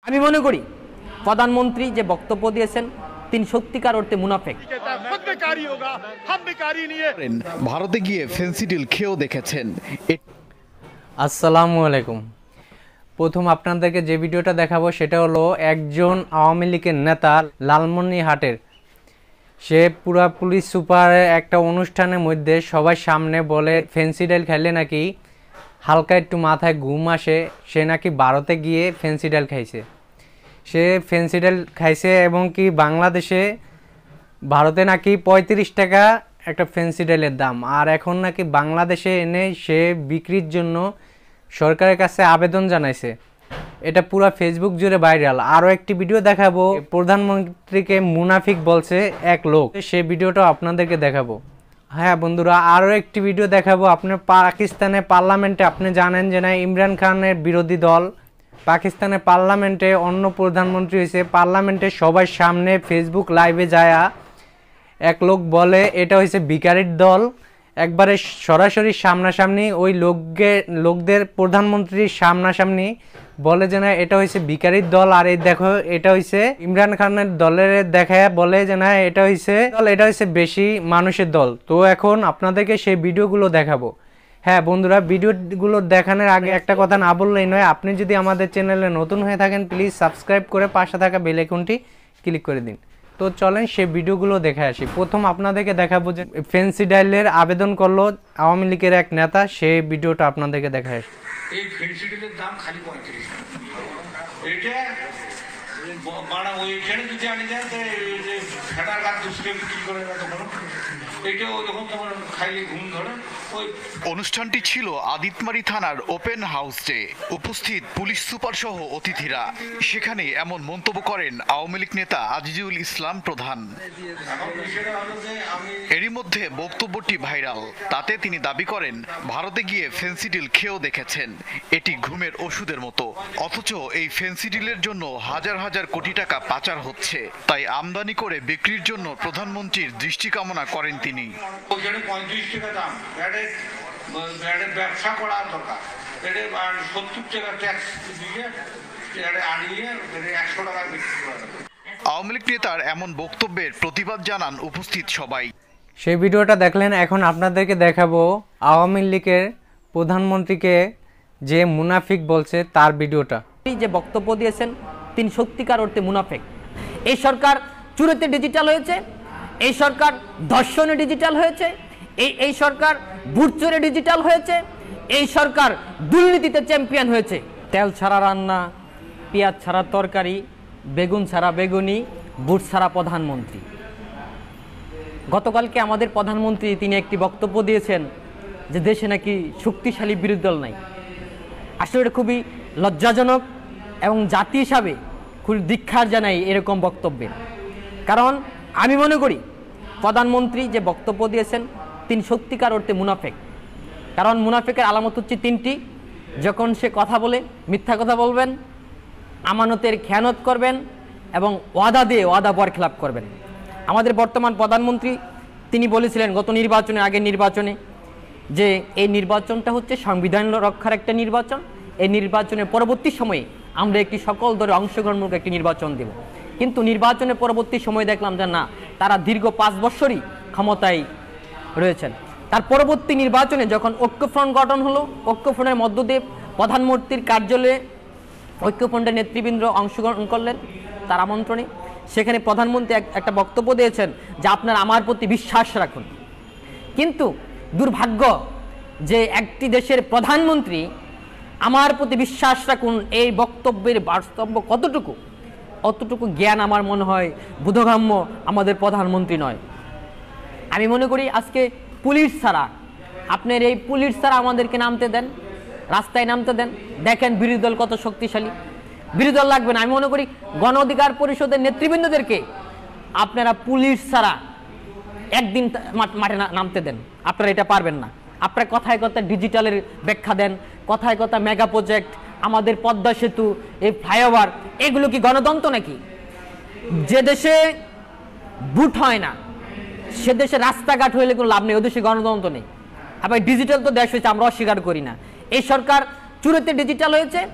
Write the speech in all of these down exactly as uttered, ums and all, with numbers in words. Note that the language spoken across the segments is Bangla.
আমি মনে করি প্রধানমন্ত্রী যে বক্তব্য দিয়েছেন তিনি সত্যিকার অর্থে মুনাফিক। ভারতে গিয়ে ফেন্সিডিল খেয়েও দেখেছেন। আসসালামু আলাইকুম। প্রথম আপনাদেরকে যে ভিডিওটা দেখাবো সেটা হলো একজন আওয়ামী লীগের নেতা লালমনিরহাটের, সে পুরা পুলিশ সুপারের একটা অনুষ্ঠানের মধ্যে সবার সামনে বলে ফেন্সিডিল খাইলে নাকি হালকা একটু মাথায় ঘুম আসে, সে নাকি ভারতে গিয়ে ফেন্সিডিল খাইছে। সে ফেন্সিডিল খাইছে এবং কি বাংলাদেশে ভারতে নাকি পঁয়ত্রিশ টাকা একটা ফেন্সিডিলের দাম, আর এখন নাকি বাংলাদেশে এনে সে বিক্রির জন্য সরকারের কাছে আবেদন জানাইছে। এটা পুরো ফেসবুক জুড়ে ভাইরাল। আরও একটি ভিডিও দেখাবো, প্রধানমন্ত্রীকে মুনাফিক বলছে এক লোক, সে ভিডিওটা আপনাদেরকে দেখাবো। হ্যাঁ বন্ধুরা, আরও একটি ভিডিও দেখাবো। আপনার পাকিস্তানের পার্লামেন্টে আপনি জানেন যে না, ইমরান খানের বিরোধী দল পাকিস্তানের পার্লামেন্টে অন্য প্রধানমন্ত্রী হয়েছে। পার্লামেন্টে সবার সামনে ফেসবুক লাইভে যায়া এক লোক বলে এটা হয়েছে ভিখারির দল, একবারে সরাসরি সামনাসামনি ওই লোককে লোকদের প্রধানমন্ত্রীর সামনাসামনি বলে যে না এটা হয়েছে ভিখারির দল, আর এই দেখো এটা হয়েছে ইমরান খানের দলের দেখায় বলে যে না এটা হয়েছে দল, এটা হয়েছে বেশি মানুষের দল। তো এখন আপনাদেরকে সেই ভিডিওগুলো দেখাবো। হ্যাঁ বন্ধুরা, ভিডিওগুলো দেখানোর আগে একটা কথা না বললেই নয়, আপনি যদি আমাদের চ্যানেলে নতুন হয়ে থাকেন প্লিজ সাবস্ক্রাইব করে পাশে থাকা বেল আইকনটি ক্লিক করে দিন। তো চলেন সেই ভিডিওগুলো দেখে আসি। প্রথম আপনাদেরকে দেখাবো যে ফেন্সিডিলের আবেদন করলো আওয়ামী লীগের এক নেতা, সেই ভিডিওটা আপনাদেরকে দেখা আসি। এই ফেন্সিডিলের দাম খালি পঁয়ত্রিশ এটা মানে ওইখানে যদি আনি যায় ফেটার গাছ দুশো বিক্রি করে এটা ওরকম তোমার খাইলে ঘুম ধরে। অনুষ্ঠানটি ছিল আদিতমারি থানার ওপেন হাউসে, উপস্থিত পুলিশ সুপার সহ অতিথিরা। সেখানে এমন মন্তব্য করেন আওয়ামী লীগ নেতা আজিজুল ইসলাম প্রধান। এরই মধ্যে বক্তব্যটি ভাইরাল। তাতে তিনি দাবি করেন ভারতে গিয়ে ফেন্সিডিল খেয়েও দেখেছেন, এটি ঘুমের ওষুধের মতো, অথচ এই ফেন্সিডিলের জন্য হাজার হাজার কোটি টাকা পাচার হচ্ছে, তাই আমদানি করে বিক্রির জন্য প্রধানমন্ত্রীর দৃষ্টি কামনা করেন তিনি। পঁয়ত্রিশ টাকা দাম, ব্যবসা করা দরকার, সত্তর টাকা ট্যাক্স দিয়ে আনিয়ে একশো টাকা বিক্রি করা দরকার। আওয়ামী লীগ নেতার এমন বক্তব্যের প্রতিবাদ জানান উপস্থিত সবাই। সেই ভিডিওটা দেখলেন, এখন আপনাদেরকে দেখাবো আওয়ামী লীগের প্রধানমন্ত্রীকে যে মুনাফিক বলছে তার ভিডিওটা। যে বক্তব্য দিয়েছেন তিনি সত্যিকার অর্থে মুনাফিক। এই সরকার চুরিতে ডিজিটাল হয়েছে, এই সরকার ধর্ষণে ডিজিটাল হয়েছে, এই এই সরকার বুট চোরে ডিজিটাল হয়েছে, এই সরকার দুর্নীতিতে চ্যাম্পিয়ন হয়েছে। তেল ছাড়া রান্না, পেঁয়াজ ছাড়া তরকারি, বেগুন ছাড়া বেগুনি, বুট ছাড়া প্রধানমন্ত্রী। গতকালকে আমাদের প্রধানমন্ত্রী তিনি একটি বক্তব্য দিয়েছেন যে দেশে নাকি শক্তিশালী বিরোধী দল নাই। আসলে এটা খুবই লজ্জাজনক এবং জাতি হিসাবে খুবই ধিক্কার জানাই এরকম বক্তব্যে। কারণ আমি মনে করি প্রধানমন্ত্রী যে বক্তব্য দিয়েছেন তিনি সত্যিকার অর্থে মুনাফিক। কারণ মুনাফিকের আলামত হচ্ছে তিনটি: যখন সে কথা বলে মিথ্যা কথা বলবেন, আমানতের খেয়ানত করবেন এবং ওয়াদা দিয়ে ওয়াদা বরখেলাপ করবেন। আমাদের বর্তমান প্রধানমন্ত্রী তিনি বলেছিলেন গত নির্বাচনে, আগের নির্বাচনে, যে এই নির্বাচনটা হচ্ছে সংবিধান রক্ষার একটা নির্বাচন, এই নির্বাচনের পরবর্তী সময়ে আমরা একটি সকল দলের অংশগ্রহণমূলক একটি নির্বাচন দেব। কিন্তু নির্বাচনের পরবর্তী সময় দেখলাম যে না, তারা দীর্ঘ পাঁচ বছরই ক্ষমতায় রয়েছেন। তার পরবর্তী নির্বাচনে যখন ঐক্যফ্রন্ট গঠন হলো, ঐক্যফ্রন্টের মধ্য দিয়ে প্রধানমন্ত্রীর কার্যালয়ে ঐক্যফ্রন্টের নেতৃবৃন্দ অংশগ্রহণ করলেন তার আমন্ত্রণে। সেখানে প্রধানমন্ত্রী একটা বক্তব্য দিয়েছেন যে আপনারা আমার প্রতি বিশ্বাস রাখুন। কিন্তু দুর্ভাগ্য যে একটি দেশের প্রধানমন্ত্রী আমার প্রতি বিশ্বাস রাখুন এই বক্তব্যের বাস্তব কতটুকু, অতটুকু জ্ঞান আমার মনে হয় বোধগম্য আমাদের প্রধানমন্ত্রী নয়। আমি মনে করি আজকে পুলিশ ছাড়া, আপনার এই পুলিশ ছাড়া আমাদেরকে নামতে দেন, রাস্তায় নামতে দেন, দেখেন বিরোধী দল কত শক্তিশালী। বিরোধী দল লাগবে না, আমি মনে করি গণ অধিকার পরিষদের নেতৃবৃন্দদেরকে আপনারা পুলিশ ছাড়া একদিন মাঠে নামতে দেন। আপনারা এটা পারবেন না। আপনারা কথায় কথায় ডিজিটালের ব্যাখ্যা দেন, কথায় কথা মেগা প্রজেক্ট, আমাদের পদ্মা সেতু, এই ফ্লাইওভার, এগুলো কি গণতন্ত্র নাকি? যে দেশে বুট হয় না সে দেশে রাস্তাঘাট হইলে কোনো লাভ নেই, ও দেশে গণতন্ত্র নেই। আবার ডিজিটাল তো দেশ হয়েছে, আমরা অস্বীকার করি না। এই সরকার চুরিতে ডিজিটাল হয়েছে,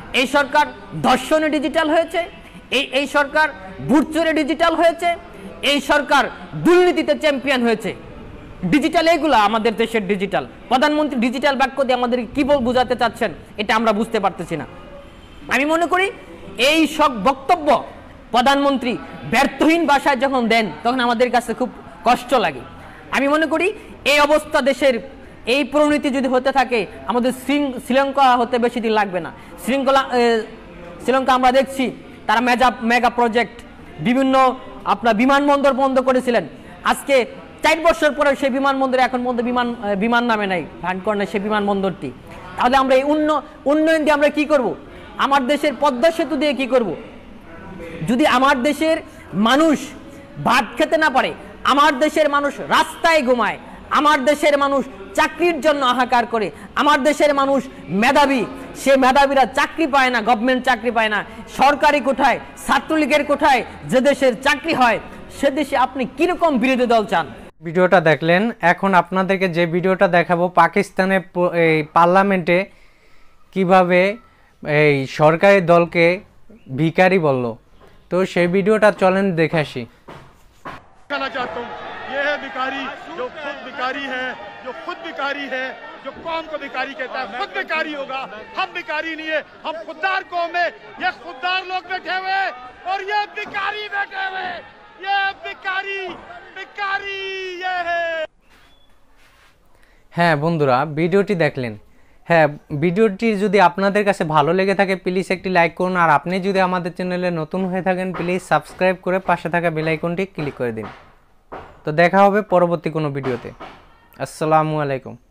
এই সরকার দর্শনে ডিজিটাল হয়েছে, এই এই সরকার বুটচোরে ডিজিটাল হয়েছে, এই সরকার দুর্নীতিতে চ্যাম্পিয়ন হয়েছে। ডিজিটাল এইগুলো আমাদের দেশের ডিজিটাল। প্রধানমন্ত্রী ডিজিটাল বাক্য দিয়ে আমাদের কি বল বোঝাতে চাচ্ছেন এটা আমরা বুঝতে পারতেছি না। আমি মনে করি এই সব বক্তব্য প্রধানমন্ত্রী ব্যর্থহীন ভাষায় যখন দেন তখন আমাদের কাছে খুব কষ্ট লাগে। আমি মনে করি এই অবস্থা দেশের এই পরিণতি যদি হতে থাকে আমাদের শ্রীলঙ্কা হতে বেশি দিন লাগবে না। শৃঙ্খলা শ্রীলঙ্কা আমরা দেখছি তারা মেগা মেগা প্রজেক্ট বিভিন্ন আপনার বিমানবন্দর বন্ধ করেছিলেন, আজকে চার বছর পরে সেই বিমানবন্দরে এখন মধ্যে বিমান বিমান নামে নাই ভানকর্ণে সেই বিমানবন্দরটি। তাহলে আমরা এই উন্নয়ন দিয়ে আমরা কি করব? আমার দেশের পদ্মা সেতু দিয়ে কি করব? যদি আমার দেশের মানুষ ভাত খেতে না পারে, আমার দেশের মানুষ রাস্তায় ঘুমায়, আমার দেশের মানুষ চাকরির জন্য হাহাকার করে, আমার দেশের মানুষ মেধাবী, সে মেধাবীরা চাকরি পায় না, গভর্নমেন্ট চাকরি পায় না, সরকারি কোঠায় ছাত্রলীগের কোঠায় যে দেশের চাকরি হয় সে দেশে আপনি কিরকম বিরোধী দল চান? ভিডিওটা দেখলেন, এখন আপনাদেরকে যে ভিডিওটা দেখাবো পাকিস্তানের এই পার্লামেন্টে কিভাবে এই সরকারি দলকে ভিখারি বলল, তো সেই ভিডিওটা চলেন দেখে আসি। कहना चाहता हूँ ये है भिखारी जो खुद भिखारी है, जो खुद भिखारी है, जो कौम को भिखारी कहता है, खुद भिखारी होगा। हम भिखारी नहीं है, हम खुददार कौम है। ये खुददार लोग बैठे हुए और ये भिखारी बैठे हुए, ये भिखारी भिखारी ये है। হ্যাঁ বন্ধুরা, ভিডিওটি দেখলেন। হ্যাঁ, ভিডিওটি যদি আপনাদের কাছে ভালো লেগে থাকে প্লিজ একটি লাইক করুন, আর আপনি যদি আমাদের চ্যানেলে নতুন হয়ে থাকেন প্লিজ সাবস্ক্রাইব করে পাশে থাকা বেল আইকনটি ক্লিক করে দিন। তো দেখা হবে পরবর্তী কোনো ভিডিওতে। আসসালামু আলাইকুম।